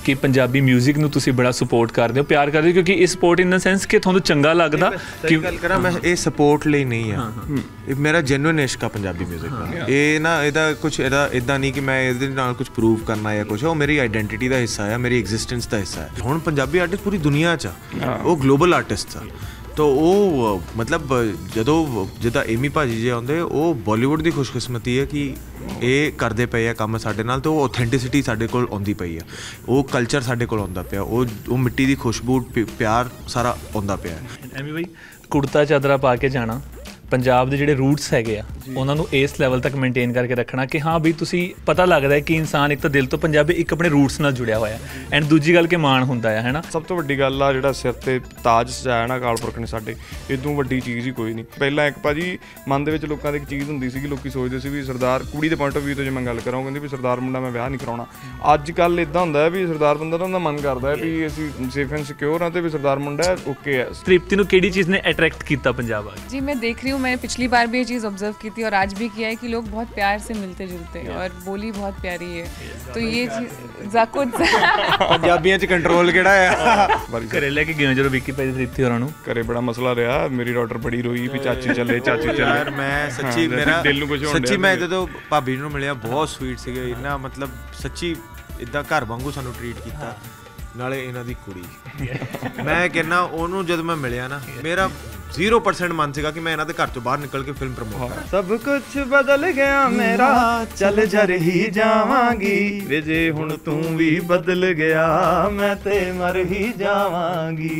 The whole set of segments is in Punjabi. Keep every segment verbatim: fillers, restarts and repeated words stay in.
कि पंजाबी म्यूजिक नूं तुसीं बड़ा सपोर्ट करदे हो, प्यार करदे हो, क्योंकि इस सपोर्ट इन द सेंस कि तुहानूं चंगा लगदा कि गल करा मैं ये सपोर्ट ਲਈ नहीं है, ये मेरा जेन्युइन इश्क आ पंजाबी म्यूजिक ਦਾ। ਇਹ ਨਾ ਇਹਦਾ ਕੁਝ ਇਹਦਾ ਇਦਾਂ ਨਹੀਂ ਕਿ ਮੈਂ ਇਹਦੇ ਨਾਲ ਕੁਝ ਪ੍ਰੂਵ ਕਰਨਾ ਜਾਂ ਕੁਝ, ਉਹ ਮੇਰੀ ਆਈਡੈਂਟੀਟੀ ਦਾ ਹਿੱਸਾ ਹੈ, ਮੇਰੀ ਐਗਜ਼ਿਸਟੈਂਸ ਦਾ ਹਿੱਸਾ ਹੈ। ਹੁਣ ਪੰਜਾਬੀ ਆਰਟਿਸਟ ਪੂਰੀ ਦੁਨੀਆ 'ਚ ਆ, ਉਹ ਗਲੋਬਲ ਆਰਟਿਸਟ ਆ। तो वो मतलब जो जिदा एमी भाजी जी आते वो बॉलीवुड की खुशकिस्मती है कि ये करते पे है काम साडे नाल, तो ऑथेंटिसिटी साडे कोल आउंदी पई है, वो कल्चर साडे कोल आउंदा पिया, वो वो मिट्टी की खुशबू प्यार सारा आउंदा पिया। एमी भाई कुर्ता चादरा पा के जाना, पंजाब के जिहड़े रूट्स हैगे आ उन्होंने इस लैवल तक मेनटेन करके रखना कि हाँ भी तुसी पता लगता है कि इंसान एक तो दिल तो पंजाबी एक अपने रूट्स नाल जुड़िया होया, एंड दूजी गल कि माण हुंदा है ना। सब तो वड्डी गल आ जिहड़ा सिर ते ताज सजाया ना अकाल पुरख ने साडे, इदों वड्डी चीज़ ही कोई नहीं। पहला एक भाजी मन दे विच लोकां दी एक चीज़ हुंदी सी कि लोकी सोचदे सी भी सरदार कुड़ी दे पॉइंट ऑफ व्यू तो जे मैं गल करां कहंदे भी सरदार मुंडा मैं विआह नहीं कराउणा। अज कल इदां हुंदा है भी सरदार बंदा तां उहदा मन करदा है भी असीं सेफ एंड सिक्योर हां ते भी सरदार मुंडा ओके है। तृप्ति नूं किहड़ी चीज़ ने अट्रैक्ट कीता पंजाब आ? जी मैं देख रही हूँ, मैंने पिछली बार भी ये चीज़ ऑब्जर्व की थी और आज भी किया है कि लोग बहुत प्यार से मिलते जुलते हैं और बोली बहुत प्यारी है, तो ये जाकुद पंजाबियों च कंट्रोल केड़ा है। घरे लेके गए जो विक्की भाई तृप्ति होरां नूं, घरे बड़ा मसला रहा, मेरी डॉटर बड़ी रोई भी चाची चले चाची चले। यार मैं सच्ची मेरा सच्ची मैं जो भाभी नूं मिलिया बहुत स्वीट सीगे, इन्ना मतलब सच्ची इदां घर वांगू सानू ट्रीट कीता, नाले इन्हां दी कुड़ी। मैं कहना ओनू जब मैं मिलिया ना मेरा जीरो परसेंट मन सीगा कि मैं इन्हां दे घर चों बाहर निकल के फिल्म प्रमोट करा। सब कुछ बदल गया मेरा चल जर ही जावांगी, वे जे हुण तू भी बदल गया मैं ते मर ही जावांगी।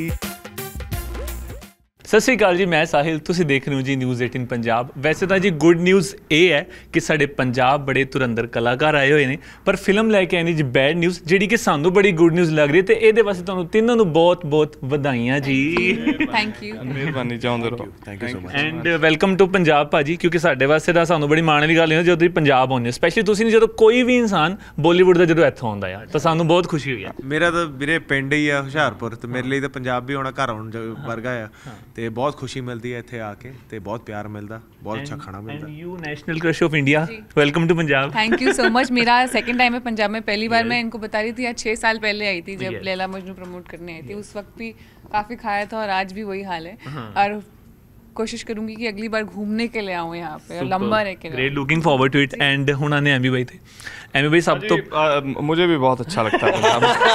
सत श्री अकाल जी, मैं साहिल, तुसीं देख रहे हो जी न्यूज़ अठारह पंजाब। वैसे तो जी गुड न्यूज़ ये है कि साडे पंजाब बड़े धुरंधर कलाकार आए हुए हैं, पर फिल्म लैके आए जी बैड न्यूज़ जिहड़ी कि सानू बड़ी गुड न्यूज़ लग रही है, तो ये वास्ते तुहानूं तिन्नों नूं बहुत बहुत वधाइयां जी। थैंक यू, मेहरबानी चाहुंदे रहो, thank you so much and welcome to Punjab भाजी, क्योंकि साडे वास्ते तां सानू बड़ी माण वाली गल है जो तुसीं पंजाब आउंदे हो, स्पैशली तुसीं जो कोई भी इंसान बॉलीवुड का जो इत्थों आउंदा है तो सानू बहुत खुशी हुई है। मेरा तो मेरे पिंड ही आ हुशियारपुर, तो मेरे लिए तो पंजाब भी आउणा घर आउण वर्गा आ, ते बहुत खुशी मिलती है ਇੱਥੇ ਆ ਕੇ, ਤੇ ਬਹੁਤ ਪਿਆਰ ਮਿਲਦਾ, ਬਹੁਤ ਅੱਛਾ ਖਾਣਾ मिलता। And you national crush of India, welcome to Punjab. Thank you so much. मेरा सेकंड टाइम है पंजाब में, पहली बार मैं इनको बता रही थी आज छः साल पहले आई थी जब लैला मजनू प्रमोट करने आई थी, उस वक्त भी काफ़ी खाया था और आज भी वही हाल है, और कोशिश करूंगी कि अगली बार घूमने के लिए आऊँ यहाँ पे, लंबा रह के। Great, looking forward to it. And हुण आने एमी भाई थे। एमी भाई सब तो मुझे भी बहुत अच्छा लगता है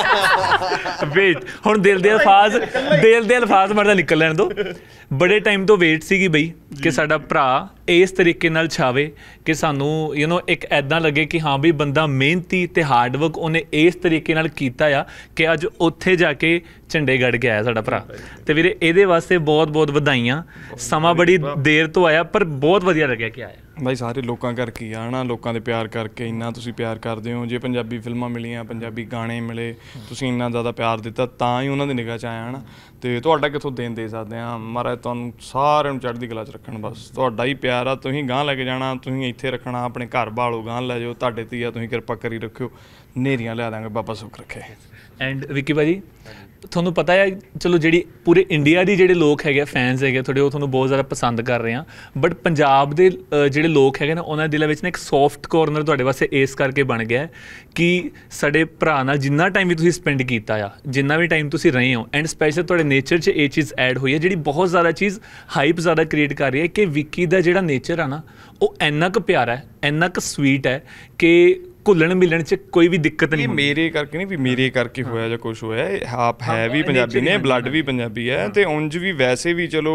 पंजाब। वेट हुण दिल दे अल्फाज दिल दे अल्फाज मरदा निकल लैण दो। बड़े टाइम तो वेट सीगी बई कि साडा भरा इस तरीके नाल छावे कि सानू यू नो एक ऐदां लगे कि हाँ भी बंदा मेहनती ते हार्ड वर्क उन्हें इस तरीके नाल कीता आ कि अज उत्थे जाके झंडे गड़ के आया साडा भरा। ते वीरे इहदे वास्ते बहुत बहुत वधाइयां, समा बड़ी देर तो आया पर बहुत वधिया लग्या कि आया। भाई सारे लोगों करके ही आना, लोगों के प्यार करके इन्ना तुसीं प्यार करते हो, जे पंजाबी फिल्मां मिलियां, पंजाबी गाने मिले, तुसीं इन्ना ज़्यादा प्यार दिता तां ही उन्हां दी निगाह च आया ना, ते तुहाडा कित्थों देन दे सकदे हां। महाराज तुहानूं सारिआं नूं चढ़दी कला च रखण, बस तुहाडा ही प्यार आ, तुसीं गांह लैके जाना, तुसीं इत्थे रखना, अपने घर भालो गांह लै जाओ, तुहाडे ते आ, तुसीं किरपा करी रखिओ, नेरियां लिया दांगे, बाबा सुख रखे। एंड विक्की भाजी ਤੁਹਾਨੂੰ पता है चलो जी पूरे इंडिया के जोड़े लोग है फैनस है थोड़े वो बहुत ज़्यादा पसंद कर रहे हैं, बट पंजाब के जोड़े लोग है ना उन्होंने दिलों में ना एक सॉफ्ट कॉर्नर तुहाडे वास्ते इस करके बन गया है कि साडे भरा नाल जिन्ना टाइम भी तुसीं स्पेंड किया आ, जिन्ना भी टाइम तुसीं रहे हो, एंड स्पैशल तुहाडे नेचर च ये चीज़ ऐड हुई है जी बहुत ज़्यादा चीज़ हाइप ज़्यादा क्रिएट कर रही है कि विक्की का जोड़ा नेचर है ना वो इन्ना क प्यारा है, इन्ना क स्वीट है कि घुलण मिलण च कोई भी दिक्कत नहीं। मेरे करके नहीं भी मेरे करके होया जो कुछ होया, आप है भी पंजाबी ने, ब्लड भी पंजाबी है, तो उंज भी वैसे भी चलो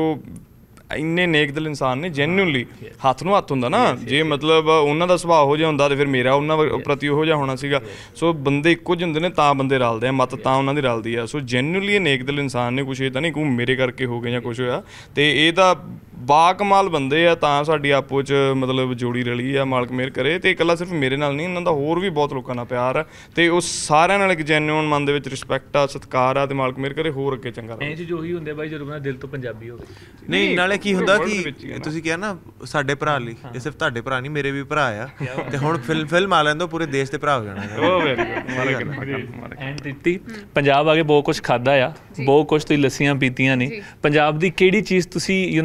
इन्ने नेक दिल इंसान ने, जेन्युइनली हत्थ नूं हत्थ हुंदा ना, जे मतलब उन्हां दा सुभाਅ हो जिहा हुंदा ते फिर मेरा उन्हां प्रति उहो जिहा होना सीगा। सो बंदे इक्को जिहे हुंदे ने तां बंदे रलदे आ, मत तां उन्हां दी रलदी आ। सो जेन्युइनली नेक दिल इंसान ने, कुछ इह तां नहीं कि मेरे करके हो गए जां कुछ होया, ते इह तां बाकमाल बंदे आ, तां साडी आपो च मतलब जोड़ी रली आ, मालक मेहर करे। ते इकल्ला सिर्फ मेरे नाल नहीं, इन्हां दा होर भी बहुत लोकां नाल प्यार आ, ते उस सारिਆਂ ਨਾਲ एक जेन्युइन मन दे विच रिस्पैक्ट आ, सत्कार आ, ते मालक मेहर करे होर अगे चंगा रहे। ਇਹ ਚੀਜ਼ ਉਹੀ ਹੁੰਦੇ ਬਾਈ ਜਦੋਂ ਬੰਦਾ ਦਿਲ ਤੋਂ ਪੰਜਾਬੀ ਹੋਵੇ। ਨਹੀਂ ਨਾਲੇ ਕੀ ਹੁੰਦਾ ਕਿ ਤੁਸੀਂ ਕਿਹਾ ਨਾ ਸਾਡੇ ਭਰਾ ਲਈ, ਇਹ ਸਿਰਫ ਤੁਹਾਡੇ ਭਰਾ ਨਹੀਂ ਮੇਰੇ ਵੀ ਭਰਾ ਆ, ਤੇ ਹੁਣ ਫਿਲਮ ਫਿਲਮ ਆ ਲੈਂਦੋ ਪੂਰੇ ਦੇਸ਼ ਦੇ ਭਰਾ ਹੋ ਜਾਣਾ। ਉਹ ਵੈਰੀ ਗੁੱਡ, ਮਾਲਕ ਐਂਡ ਤ੍ਰਿਪਤੀ ਪੰਜਾਬ ਆ ਕੇ ਬਹੁਤ ਕੁਝ ਖਾਦਾ ਆ, ਬਹੁਤ ਕੁਝ ਤੁਸੀਂ ਲੱਸੀਆਂ ਪੀਤੀਆਂ ਨੇ, ਪੰਜਾਬ ਦੀ ਕਿਹੜੀ ਚੀਜ਼ ਤੁਸੀਂ ਯੂ نو ਕੈਰੀ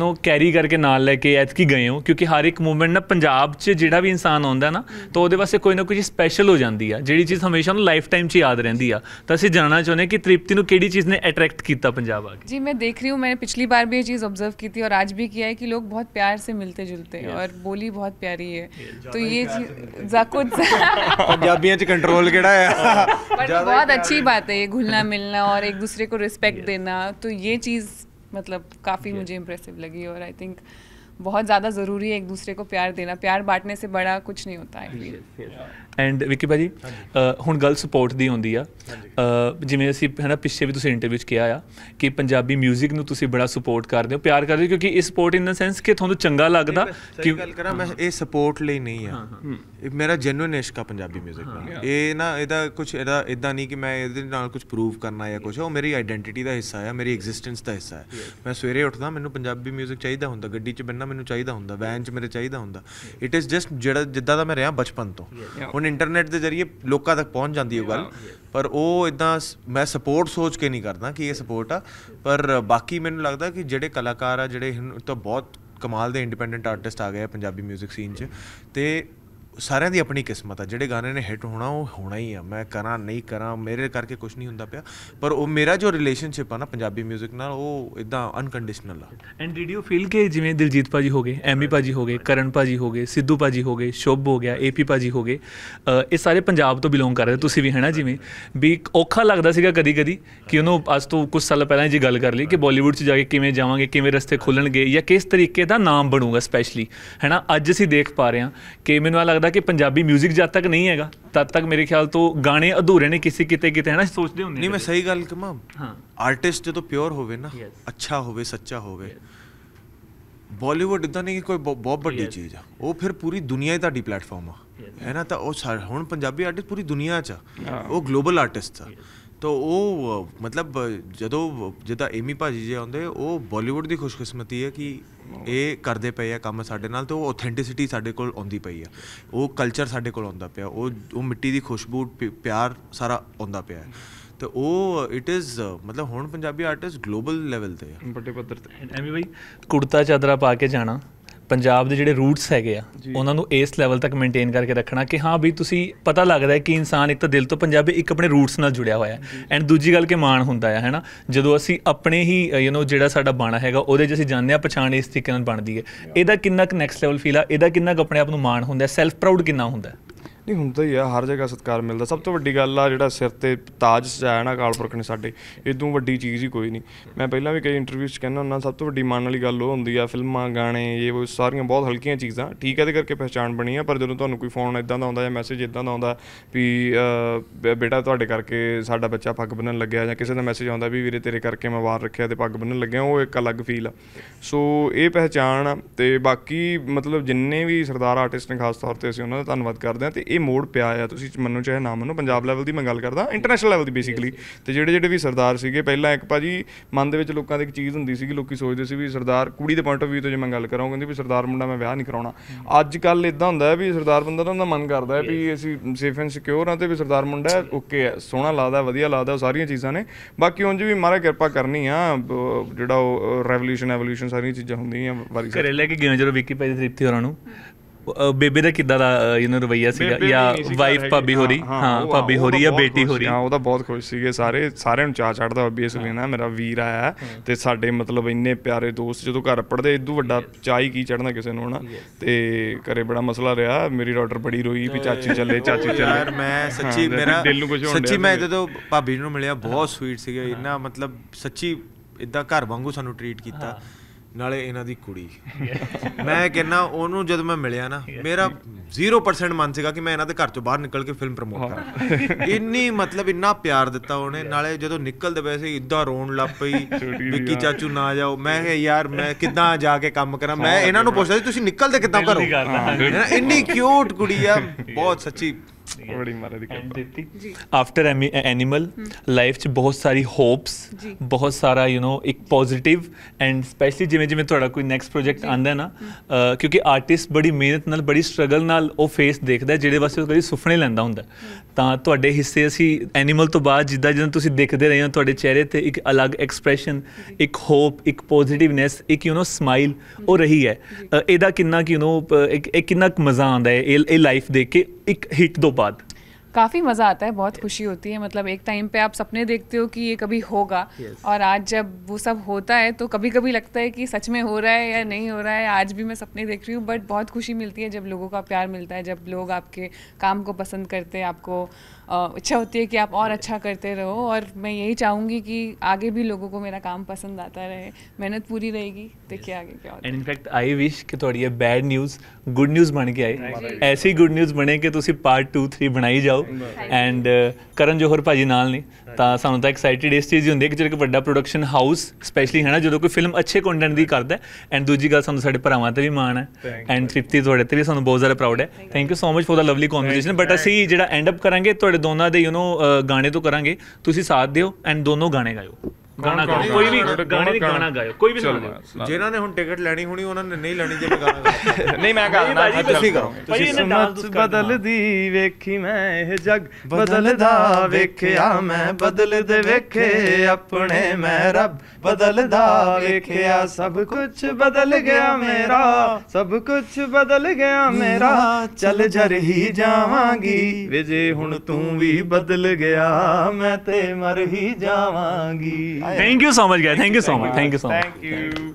ਕੈਰੀ ਕਰਕੇ ਨਾਲ ਲੈ ਕੇ ਐਤਕੀ ਗਏ ਹੋ, ਕਿਉਂਕਿ ਹਰ ਇੱਕ ਮੂਵਮੈਂਟ ਨਾ ਪੰਜਾਬ 'ਚ ਜਿਹੜਾ ਵੀ ਇਨਸਾਨ ਆਉਂਦਾ ਨਾ ਤਾਂ ਉਹਦੇ ਵਾਸਤੇ ਕੋਈ ਨਾ ਕੋਈ ਸਪੈਸ਼ਲ ਹੋ ਜਾਂਦੀ ਆ, ਜਿਹੜੀ ਚੀਜ਼ ਹਮੇਸ਼ਾ ਉਹਨੂੰ ਲਾਈਫ ਟਾਈਮ 'ਚ ਯਾਦ ਰਹਿੰਦੀ ਆ। ਤਾਂ ਅਸੀਂ ਜਾਣਨਾ ਚਾਹੁੰਦੇ ਕਿ ਤ੍ਰਿਪਤੀ ਨੂੰ ਕਿਹੜੀ ਚੀਜ਼ ने अट्रैक्ट किया पंजाब आके? जी मैं देख रही हूँ, मैंने पिछली बार भी ये चीज़ ऑब्जर्व की थी और आज भी किया है कि लोग बहुत प्यार से मिलते जुलते हैं और बोली बहुत प्यारी है, तो ये चीज़ कुछ पंजाबियों च कंट्रोल केड़ा है बट बहुत अच्छी बात है ये घुलना मिलना और एक दूसरे को रिस्पेक्ट देना, तो ये चीज़ मतलब काफ़ी मुझे इम्प्रेसिव लगी और आई थिंक बहुत ज़्यादा ज़रूरी है एक दूसरे को प्यार देना, प्यार बांटने से बड़ा कुछ नहीं होता है। ਐਂਡ ਵਿੱਕੀ ਭਾਜੀ ਹੁਣ ਗੱਲ ਸਪੋਰਟ ਦੀ ਹੁੰਦੀ ਆ, ਜਿਵੇਂ ਅਸੀਂ ਹੈ ਨਾ ਪਿੱਛੇ ਵੀ ਤੁਸੀਂ ਇੰਟਰਵਿਊ 'ਚ ਕਿਹਾ ਆ ਕਿ ਪੰਜਾਬੀ ਮਿਊਜ਼ਿਕ ਨੂੰ ਤੁਸੀਂ ਬੜਾ ਸਪੋਰਟ ਕਰਦੇ ਹੋ, ਪਿਆਰ ਕਰਦੇ ਹੋ, ਕਿਉਂਕਿ ਇਹ ਸਪੋਰਟ ਇਨ ਦਾ ਸੈਂਸ ਕਿ ਤੁਹਾਨੂੰ ਚੰਗਾ ਲੱਗਦਾ ਕਿ ਗੱਲ ਕਰਾਂ ਮੈਂ ਇਹ ਸਪੋਰਟ ਲਈ ਨਹੀਂ ਆ, ਇਹ ਮੇਰਾ ਜੈਨੂਇਨ ਇਸ਼ਕ ਆ ਪੰਜਾਬੀ ਮਿਊਜ਼ਿਕ ਨਾਲ। ਇਹ ਨਾ ਇਹਦਾ ਕੁਝ ਇਹਦਾ ਇਦਾਂ ਨਹੀਂ ਕਿ ਮੈਂ ਇਹਦੇ ਨਾਲ ਕੁਝ ਪ੍ਰੂਵ ਕਰਨਾ ਜਾਂ ਕੁਝ, ਉਹ ਮੇਰੀ ਆਈਡੈਂਟੀਟੀ ਦਾ ਹਿੱਸਾ ਆ, ਮੇਰੀ ਐਗਜ਼ਿਸਟੈਂਸ ਦਾ ਹਿੱਸਾ ਹੈ। ਮੈਂ ਸਵੇਰੇ ਉੱਠਦਾ ਮੈਨੂੰ ਪੰਜਾਬੀ ਮਿਊਜ਼ਿਕ ਚਾਹੀਦਾ ਹੁੰਦਾ, ਗੱਡੀ 'ਚ ਬੈਠਣਾ ਮੈਨੂੰ ਚਾਹੀਦਾ ਹੁੰਦਾ, ਵੈਨ 'ਚ ਮੇਰੇ ਚਾਹੀਦਾ ਹੁੰਦਾ। ਇਟ ਇਜ਼ ਜਸਟ ਜਿਹੜਾ ਜਿੱਦਾਂ ਦਾ ਮੈਂ ਰਿਹਾ ਬਚਪਨ ਤੋਂ। ਹੁਣ ਇੰਟਰਨੈਟ ਦੇ ਜ਼ਰੀਏ ਲੋਕਾਂ ਤੱਕ ਪਹੁੰਚ ਜਾਂਦੀ ਉਹ ਗੱਲ, ਪਰ ਉਹ ਇੱਦਾਂ ਮੈਂ ਸਪੋਰਟ ਸੋਚ ਕੇ ਨਹੀਂ ਕਰਦਾ ਕਿ ਇਹ ਸਪੋਰਟ ਆ। ਪਰ ਬਾਕੀ ਮੈਨੂੰ ਲੱਗਦਾ ਕਿ ਜਿਹੜੇ ਕਲਾਕਾਰ ਆ ਜਿਹੜੇ ਤਾਂ ਬਹੁਤ ਕਮਾਲ ਦੇ ਇੰਡੀਪੈਂਡੈਂਟ ਆਰਟਿਸਟ ਆ ਗਏ ਆ ਪੰਜਾਬੀ ਮਿਊਜ਼ਿਕ ਸੀਨ 'ਚ, ਤੇ ਸਾਰਿਆਂ ਦੀ ਆਪਣੀ ਕਿਸਮਤ ਆ। ਜਿਹੜੇ ਗਾਣੇ ਨੇ ਹਿੱਟ ਹੋਣਾ ਉਹ ਹੋਣਾ ਹੀ ਆ, ਮੈਂ ਕਰਾਂ ਨਹੀਂ ਕਰਾਂ ਮੇਰੇ ਕਰਕੇ ਕੁਝ ਨਹੀਂ ਹੁੰਦਾ ਪਿਆ, ਪਰ ਉਹ ਮੇਰਾ ਜੋ ਰਿਲੇਸ਼ਨਸ਼ਿਪ ਆ ਨਾ ਪੰਜਾਬੀ ਮਿਊਜ਼ਿਕ ਨਾਲ ਉਹ ਇੱਦਾਂ ਅਨਕੰਡੀਸ਼ਨਲ ਆ। ਐਂਡ ਡਿਡ ਯੂ ਫੀਲ ਕਿ ਜਿਵੇਂ ਦਿਲਜੀਤ ਭਾਜੀ ਹੋ ਗਏ, ਐਮੀ ਭਾਜੀ ਹੋ ਗਏ, ਕਰਨ ਭਾਜੀ ਹੋ ਗਏ, ਸਿੱਧੂ ਭਾਜੀ ਹੋ ਗਏ, ਸ਼ੁਭ ਹੋ ਗਿਆ, ਏਪੀ ਭਾਜੀ ਹੋ ਗਏ, ਇਹ ਸਾਰੇ ਪੰਜਾਬ ਤੋਂ ਬਿਲੋਂਗ ਕਰ ਰਹੇ ਤੁਸੀਂ ਵੀ ਹੈ ਨਾ, ਜਿਵੇਂ ਵੀ ਔਖਾ ਲੱਗਦਾ ਸੀਗਾ ਕਦੀ ਕਦੀ ਕਿ ਉਹਨੂੰ ਅੱਜ ਤੋਂ ਕੁਝ ਸਾਲ ਪਹਿਲਾਂ ਜੀ ਗੱਲ ਕਰ ਲਈ ਕਿ ਬਾਲੀਵੁੱਡ 'ਚ ਜਾ ਕੇ ਕਿਵੇਂ ਜਾਵਾਂਗੇ, ਕਿਵੇਂ ਰਸਤੇ ਖੁੱਲ੍ਹਣਗੇ ਜਾਂ ਕਿਸ ਤਰੀਕੇ ਦਾ ਨਾਮ ਬਣੂਗਾ ਸਪੈਸ਼ਲੀ, ਹੈ ਨਾ। ਅੱਜ ਅਸੀਂ ਦੇਖ ਪਾ ਰਹੇ ਹਾਂ ਕਿ ਮੈਨੂੰ ਇਹ ਲੱਗਦਾ ਕਿ ਪੰਜਾਬੀ ਮਿਊਜ਼ਿਕ ਜਦ ਤੱਕ ਨਹੀਂ ਹੈਗਾ ਤਦ ਤੱਕ ਮੇਰੇ ਖਿਆਲ ਤੋਂ ਗਾਣੇ ਅਧੂਰੇ ਨੇ ਕਿਸੇ ਕਿਤੇ ਕਿਤੇ, ਹੈ ਨਾ, ਸੋਚਦੇ ਹੁੰਦੇ ਨਹੀਂ। ਮੈਂ ਸਹੀ ਗੱਲ ਕਹਾਂ, ਹਾਂ, ਆਰਟਿਸਟ ਜਦੋਂ ਪਿਓਰ ਹੋਵੇ ਨਾ, ਅੱਛਾ ਹੋਵੇ, ਸੱਚਾ ਹੋਵੇ, ਬਾਲੀਵੁੱਡ ਇੱਦਾਂ ਨਹੀਂ ਕਿ ਕੋਈ ਬਹੁਤ ਵੱਡੀ ਚੀਜ਼ ਆ, ਉਹ ਫਿਰ ਪੂਰੀ ਦੁਨੀਆ ਹੀ ਤੁਹਾਡੀ ਪਲੇਟਫਾਰਮ ਆ, ਹੈ ਨਾ। ਤਾਂ ਉਹ ਹੁਣ ਪੰਜਾਬੀ ਆਰਟਿਸਟ ਪੂਰੀ ਦੁਨੀਆ 'ਚ ਆ, ਉਹ ਗਲੋਬਲ ਆਰਟਿਸਟ ਆ। ਤਾਂ ਉਹ ਮਤਲਬ ਜਦੋਂ ਜਿੱਦਾਂ ਏਮੀ ਭਾਜੀ ਜੇ ਆਉਂਦੇ, ਉਹ ਬਾਲੀਵੁੱਡ ਦੀ ਖੁਸ਼ਕਿਸਮਤੀ ਹੈ ਕਿ ਇਹ ਕਰਦੇ ਪਏ ਆ ਕੰਮ ਸਾਡੇ ਨਾਲ, ਅਤੇ ਉਹ ਓਥੈਂਟਿਸਿਟੀ ਸਾਡੇ ਕੋਲ ਆਉਂਦੀ ਪਈ ਆ, ਉਹ ਕਲਚਰ ਸਾਡੇ ਕੋਲ ਆਉਂਦਾ ਪਿਆ, ਉਹ ਉਹ ਮਿੱਟੀ ਦੀ ਖੁਸ਼ਬੂ ਪਿਆਰ ਸਾਰਾ ਆਉਂਦਾ ਪਿਆ, ਅਤੇ ਉਹ ਇਟ ਇਜ਼ ਮਤਲਬ ਹੁਣ ਪੰਜਾਬੀ ਆਰਟਿਸਟ ਗਲੋਬਲ ਲੈਵਲ 'ਤੇ ਆ, ਵੱਡੇ ਪੱਧਰ 'ਤੇ। ਐਵੇਂ ਬਈ ਕੁੜਤਾ ਚਾਦਰਾ ਪਾ ਕੇ ਜਾਣਾ, ਪੰਜਾਬ ਦੇ ਜਿਹੜੇ ਰੂਟਸ ਹੈਗੇ ਆ ਉਹਨਾਂ ਨੂੰ ਇਸ ਲੈਵਲ ਤੱਕ ਮੇਨਟੇਨ ਕਰਕੇ ਰੱਖਣਾ ਕਿ ਹਾਂ ਵੀ ਤੁਸੀਂ ਪਤਾ ਲੱਗਦਾ ਹੈ ਕਿ ਇਨਸਾਨ ਇੱਕ ਤਾਂ ਦਿਲ ਤੋਂ ਪੰਜਾਬੀ, ਇੱਕ ਆਪਣੇ ਰੂਟਸ ਨਾਲ ਜੁੜਿਆ ਹੋਇਆ ਹੈ। ਐਂਡ ਦੂਜੀ ਗੱਲ ਕਿ ਮਾਣ ਹੁੰਦਾ ਹੈ, ਹੈ ਨਾ, ਜਦੋਂ ਅਸੀਂ ਆਪਣੇ ਹੀ ਯੂ ਨੋ ਜਿਹੜਾ ਸਾਡਾ ਬਾਣਾ ਹੈਗਾ ਉਹਦੇ 'ਚ ਅਸੀਂ ਜਾਂਦੇ ਹਾਂ, ਪਛਾਣ ਇਸ ਤਰੀਕੇ ਨਾਲ ਬਣਦੀ ਹੈ। ਇਹਦਾ ਕਿੰਨਾ ਕੁ ਨੈਕਸਟ ਲੈਵਲ ਫੀਲ ਆ, ਇਹਦਾ ਕਿੰਨਾ ਕੁ ਆਪਣੇ ਆਪ ਨੂੰ ਮਾਣ ਹੁੰਦਾ, ਸੈਲਫ ਪ੍ਰਾਊਡ ਕਿੰਨਾ ਹੁੰਦਾ? ਨਹੀਂ ਹੁੰਦਾ ਹੀ ਆ, ਹਰ ਜਗ੍ਹਾ ਸਤਿਕਾਰ ਮਿਲਦਾ। ਸਭ ਤੋਂ ਵੱਡੀ ਗੱਲ ਆ ਜਿਹੜਾ ਸਿਰ 'ਤੇ ਤਾਜ ਸਜਾਇਆ ਨਾ ਅਕਾਲ ਪੁਰਖ ਨੇ ਸਾਡੇ, ਇਦੋਂ ਵੱਡੀ ਚੀਜ਼ ਹੀ ਕੋਈ ਨਹੀਂ। ਮੈਂ ਪਹਿਲਾਂ ਵੀ ਕਈ ਇੰਟਰਵਿਊ 'ਚ ਕਹਿੰਦਾ ਹੁੰਦਾ, ਸਭ ਤੋਂ ਵੱਡੀ ਮਾਣ ਵਾਲੀ ਗੱਲ ਉਹ ਹੁੰਦੀ ਆ ਫਿਲਮਾਂ, ਗਾਣੇ, ਇਹ ਉਹ ਸਾਰੀਆਂ ਬਹੁਤ ਹਲਕੀਆਂ ਚੀਜ਼ਾਂ, ਠੀਕ ਹੈ, ਇਹਦੇ ਕਰਕੇ ਪਹਿਚਾਣ ਬਣੀ ਆ। ਪਰ ਜਦੋਂ ਤੁਹਾਨੂੰ ਕੋਈ ਫੋਨ ਇੱਦਾਂ ਦਾ ਆਉਂਦਾ ਜਾਂ ਮੈਸੇਜ ਇੱਦਾਂ ਦਾ ਆਉਂਦਾ ਵੀ ਬੇਟਾ ਤੁਹਾਡੇ ਕਰਕੇ ਸਾਡਾ ਬੱਚਾ ਪੱਗ ਬੰਨ੍ਹਣ ਲੱਗਿਆ, ਜਾਂ ਕਿਸੇ ਦਾ ਮੈਸੇਜ ਆਉਂਦਾ ਵੀ ਵੀਰੇ ਤੇਰੇ ਕਰਕੇ ਮੈਂ ਵਾਰ ਰੱਖਿਆ ਅਤੇ ਪੱਗ ਬੰਨ੍ਹਣ ਲੱਗਿਆ, ਉਹ ਇੱਕ ਅਲੱਗ ਫੀਲ ਆ। ਸੋ ਇਹ ਪਹਿਚਾਣ ਆ। ਅਤੇ ਬਾਕੀ ਮਤਲਬ ਜਿੰਨੇ ਵੀ ਸਰਦਾਰ ਆਰਟਿਸਟ ਨੇ ਖਾਸ ਤੌਰ 'ਤੇ ਅਸੀਂ ਉਹਨਾਂ ਦਾ ਧੰਨਵਾਦ ਕਰਦੇ ਹਾਂ। ਅਤੇ ਇਹ ਮੋੜ ਪਿਆ ਆ, ਤੁਸੀਂ ਮੰਨੋ ਚਾਹੇ ਨਾ ਮੰਨੋ, ਪੰਜਾਬ ਲੈਵਲ ਦੀ ਮੈਂ ਗੱਲ ਕਰਦਾ, ਇੰਟਰਨੈਸ਼ਨਲ ਲੈਵਲ ਦੀ ਬੇਸਿਕਲੀ। ਅਤੇ ਜਿਹੜੇ ਜਿਹੜੇ ਵੀ ਸਰਦਾਰ ਸੀਗੇ ਪਹਿਲਾਂ, ਇੱਕ ਭਾਜੀ ਮਨ ਦੇ ਵਿੱਚ ਲੋਕਾਂ ਦੀ ਇੱਕ ਚੀਜ਼ ਹੁੰਦੀ ਸੀਗੀ, ਲੋਕ ਸੋਚਦੇ ਸੀ ਵੀ ਸਰਦਾਰ ਕੁੜੀ ਦੇ ਪੁਆਇੰਟ ਆਫ ਵਿਊ ਤੋਂ ਜੇ ਮੈਂ ਗੱਲ ਕਰਾਂ, ਉਹ ਕਹਿੰਦੇ ਵੀ ਸਰਦਾਰ ਮੁੰਡਾ ਮੈਂ ਵਿਆਹ ਨਹੀਂ ਕਰਾਉਣਾ। ਅੱਜ ਕੱਲ੍ਹ ਇੱਦਾਂ ਹੁੰਦਾ ਵੀ ਸਰਦਾਰ ਬੰਦਾ ਤਾਂ ਉਹਦਾ ਮਨ ਕਰਦਾ ਹੈ ਵੀ ਅਸੀਂ ਸੇਫ ਐਂਡ ਸਿਕਿਉਰ ਹਾਂ, ਅਤੇ ਵੀ ਸਰਦਾਰ ਮੁੰਡਾ ਓਕੇ ਹੈ, ਸੋਹਣਾ ਲੱਗਦਾ, ਵਧੀਆ ਲੱਗਦਾ, ਉਹ ਸਾਰੀਆਂ ਚੀਜ਼ਾਂ ਨੇ। ਬਾਕੀ ਉਂਝ ਵੀ ਮਹਾਰਾਜ ਕਿਰਪਾ ਕਰਨੀ ਆ, ਜਿਹੜਾ ਉਹ ਰੈਵੋਲਿਊਸ਼ਨ ਐਵੋਲਿਊਸ਼ਨ ਸਾਰੀਆਂ ਚੀਜ਼ਾਂ ਹੁੰਦੀਆਂ ਵਾਰੀ ਘਰੇ ਲੈ ਕੇ ਗਏ ਜਦੋਂ ਵਿੱਕੀ ਭਾਜੀ ਤ੍ਰਿਪਤੀ ਹੋਰਾਂ ਨੂੰ, ਬੇਬੇ ਦਾ ਕਿੱਦਾਂ ਦਾ ਯੂ ਨੋ ਰਵੱਈਆ ਸੀਗਾ, ਜਾਂ ਵਾਈਫ ਭਾਬੀ ਹੋ ਰਹੀ, ਹਾਂ ਭਾਬੀ ਹੋ ਰਹੀ ਜਾਂ ਬੇਟੀ ਹੋ ਰਹੀ? ਹਾਂ, ਉਹਦਾ ਬਹੁਤ ਖੁਸ਼ ਸੀਗੇ ਸਾਰੇ, ਸਾਰਿਆਂ ਨੂੰ ਚਾਅ ਚੜ੍ਹਦਾ ਓਬੀਅਸਲੀ ਨਾ ਮੇਰਾ ਵੀਰ ਆਇਆ, ਅਤੇ ਸਾਡੇ ਮਤਲਬ ਇੰਨੇ ਪਿਆਰੇ ਦੋਸਤ ਜਦੋਂ ਘਰ ਪੜ੍ਹਦੇ, ਇਦੋਂ ਵੱਡਾ ਚਾਅ ਹੀ ਕੀ ਚੜ੍ਹਨਾ ਕਿਸੇ ਨੂੰ, ਹੈ ਨਾ। ਅਤੇ ਘਰੇ ਬੜਾ ਮਸਲਾ ਰਿਹਾ, ਮੇਰੀ ਡਾਟਰ ਬੜੀ ਰੋਈ ਵੀ ਚਾਚੀ ਚੱਲੇ, ਚਾਚੀ ਚੱਲੇ। ਯਾਰ ਮੈਂ ਸੱਚੀ ਮੇਰਾ ਸੱਚੀ ਮੈਂ ਜਦੋਂ ਭਾਬੀ ਨੂੰ ਮਿਲਿਆ ਬਹੁਤ ਸਵੀਟ ਸੀਗਾ, ਇੰਨਾ ਮਤਲਬ ਸੱਚੀ ਇੱਦਾਂ ਘਰ ਵਾਂਗੂ ਸਾਨੂੰ ਟਰੀਟ ਕੀਤਾ, ਨਾਲੇ ਇਹਨਾਂ ਦੀ ਕੁੜੀ। ਮੈਂ ਕਹਿੰਦਾ ਉਹਨੂੰ ਜਦੋਂ ਮੈਂ ਮਿਲਿਆ ਨਾ, ਮੇਰਾ ਜ਼ੀਰੋ ਪਰਸੈਂਟ ਮਨ ਸੀਗਾ ਕਿ ਮੈਂ ਇਹਨਾਂ ਦੇ ਘਰ ਚੋਂ ਬਾਹਰ ਨਿਕਲ ਕੇ ਫਿਲਮ ਪ੍ਰਮੋਟ ਕਰਾਂ। ਇੰਨੀ ਮਤਲਬ ਇੰਨਾ ਪਿਆਰ ਦਿੱਤਾ ਉਹਨੇ, ਨਾਲੇ ਜਦੋਂ ਨਿਕਲਦੇ ਪਏ ਸੀ ਇੱਦਾਂ ਰੋਣ ਲੱਗ ਪਈ, ਵਿੱਕੀ ਚਾਚੂ ਨਾ ਜਾਓ। ਮੈਂ ਕਿਹਾ ਯਾਰ ਮੈਂ ਕਿੱਦਾਂ ਜਾ ਕੇ ਕੰਮ ਕਰਾਂ, ਮੈਂ ਇਹਨਾਂ ਨੂੰ ਪੁੱਛਦਾ ਸੀ ਤੁਸੀਂ ਨਿਕਲਦੇ ਕਿੱਦਾਂ ਘਰੋਂ, ਇੰਨੀ ਕਿਊਟ ਕੁੜੀ ਆ, ਬਹੁਤ ਸੱਚੀ ਬੜੀ ਮਾਰੇ ਦੀ ਆਫਟਰ ਐਨੀਮਲ ਲਾਈਫ 'ਚ ਬਹੁਤ ਸਾਰੀ ਹੋਪਸ, ਬਹੁਤ ਸਾਰਾ ਯੂ نو ਇੱਕ ਪੋਜ਼ਿਟਿਵ, ਐਂਡ ਸਪੈਸ਼ਲੀ ਜਿਵੇਂ ਜਿਵੇਂ ਤੁਹਾਡਾ ਕੋਈ ਨੈਕਸਟ ਪ੍ਰੋਜੈਕਟ ਆਉਂਦਾ ਨਾ, ਕਿਉਂਕਿ ਆਰਟਿਸਟ ਬੜੀ ਮਿਹਨਤ ਨਾਲ, ਬੜੀ ਸਟਰਗਲ ਨਾਲ ਉਹ ਫੇਸ ਦੇਖਦਾ ਜਿਹੜੇ ਵਾਸਤੇ ਉਹ ਕਦੀ ਸੁਪਨੇ ਲੈਂਦਾ ਹੁੰਦਾ। ਤਾਂ ਤੁਹਾਡੇ ਹਿੱਸੇ ਅਸੀਂ ਐਨੀਮਲ ਤੋਂ ਬਾਅਦ ਜਿੱਦਾਂ ਜਿੱਦਾਂ ਤੁਸੀਂ ਦਿਖਦੇ ਰਹੇ ਹੋ, ਤੁਹਾਡੇ ਚਿਹਰੇ 'ਤੇ ਇੱਕ ਅਲੱਗ ਐਕਸਪ੍ਰੈਸ਼ਨ, ਇੱਕ ਹੋਪ, ਇੱਕ ਪੋਜ਼ਿਟਿਵਨੈਸ, ਇੱਕ ਯੂ نو ਸਮਾਈਲ ਉਹ ਰਹੀ ਹੈ। ਇਹਦਾ ਕਿੰਨਾ ਕਿ ਯੂ نو ਇਹ ਕਿੰਨਾ ਮਜ਼ਾ ਆਉਂਦਾ ਹੈ ਇਹ ਇਹ ਲਾਈਫ ਦੇਖ ਕੇ एक हिट दो बाद? काफ़ी मज़ा आता है, बहुत खुशी होती है। मतलब एक टाइम पे आप सपने देखते हो कि ये कभी होगा, yes. और आज जब वो सब होता है तो कभी कभी लगता है कि सच में हो रहा है या नहीं हो रहा है। आज भी मैं सपने देख रही हूँ, बट बहुत खुशी मिलती है जब लोगों का प्यार मिलता है, जब लोग आपके काम को पसंद करते हैं, आपको इच्छा होती है कि आप और अच्छा करते रहो। और मैं यही चाहूँगी कि आगे भी लोगों को मेरा काम पसंद आता रहे, मेहनत पूरी रहेगी, देखिए आगे क्या होता है। एंड इनफैक्ट आई विश कि थोड़ी ये बैड न्यूज़ गुड न्यूज़ बन के आए, ऐसी गुड न्यूज़ बने कि तुसी पार्ट टू थ्री बनाई जाओ। ਐਂਡ ਕਰਨ ਜੋਹਰ ਭਾਜੀ ਨਾਲ ਨੇ, ਤਾਂ ਸਾਨੂੰ ਤਾਂ ਐਕਸਾਈਟਿਡ ਇਸ ਚੀਜ਼ ਦੀ ਹੁੰਦੀ ਹੈ ਕਿ ਜਦੋਂ ਇੱਕ ਵੱਡਾ ਪ੍ਰੋਡਕਸ਼ਨ ਹਾਊਸ ਸਪੈਸ਼ਲੀ ਹੈ ਨਾ, ਜਦੋਂ ਕੋਈ ਫਿਲਮ ਅੱਛੇ ਕੰਟੈਂਟ ਦੀ ਕਰਦਾ। ਐਂਡ ਦੂਜੀ ਗੱਲ, ਸਾਨੂੰ ਸਾਡੇ ਭਰਾਵਾਂ 'ਤੇ ਵੀ ਮਾਣ ਹੈ, ਐਂਡ ਤ੍ਰਿਪਤੀ ਤੁਹਾਡੇ 'ਤੇ ਵੀ ਸਾਨੂੰ ਬਹੁਤ ਜ਼ਿਆਦਾ ਪ੍ਰਾਊਡ ਹੈ। Thank you so much for the lovely conversation. But ਅਸੀਂ ਜਿਹੜਾ ਐਂਡ ਅਪ ਕਰਾਂਗੇ ਤੁਹਾਡੇ ਦੋਨਾਂ ਦੇ ਯੂ نو ਗਾਣੇ ਤੋਂ ਕਰਾਂਗੇ, ਤੁਸੀਂ ਸਾਥ ਦਿਓ ਐਂਡ ਦੋਨੋਂ ਗਾਣੇ ਗਾਇਓ। ਗਾਣਾ ਗਾਓ, ਕੋਈ ਵੀ ਗਾਣੇ ਦੀ ਗਾਣਾ ਗਾਇਓ, ਕੋਈ ਵੀ ਨਾ। ਜਿਨ੍ਹਾਂ ਨੇ ਹੁਣ ਟਿਕਟ ਲੈਣੀ ਹੋਣੀ ਉਹਨਾਂ ਨੇ ਨਹੀਂ ਲੈਣੀ, ਜੇ ਮੈਂ ਗਾਣਾ ਗਾ ਨਹੀਂ ਮੈਂ ਗਾ ਦਿੰਦਾ, ਤੁਸੀਂ ਗਾਓ। ਕਿਸਮਤ ਬਦਲਦੀ ਵੇਖੀ ਮੈਂ ਇਹ ਜੱਗ ਬਦਲਦਾ ਵੇਖਿਆ ਮੈਂ, ਬਦਲਦੇ ਵੇਖੇ ਆਪਣੇ ਮੈਂ ਰੱਬ ਬਦਲਦਾ ਵੇਖਿਆ, ਸਭ ਕੁਝ ਬਦਲ ਗਿਆ ਮੇਰਾ, ਸਭ ਕੁਝ ਬਦਲ ਗਿਆ ਮੇਰਾ, ਚੱਲ ਜਰ ਹੀ ਜਾਵਾਂਗੀ ਵੇ ਜੇ ਹੁਣ ਤੂੰ ਵੀ ਬਦਲ ਗਿਆ, ਮੈਂ ਤੇ ਮਰ ਹੀ ਜਾਵਾਂਗੀ। Thank you so much guys, thank you so much, thank you so much, thank you।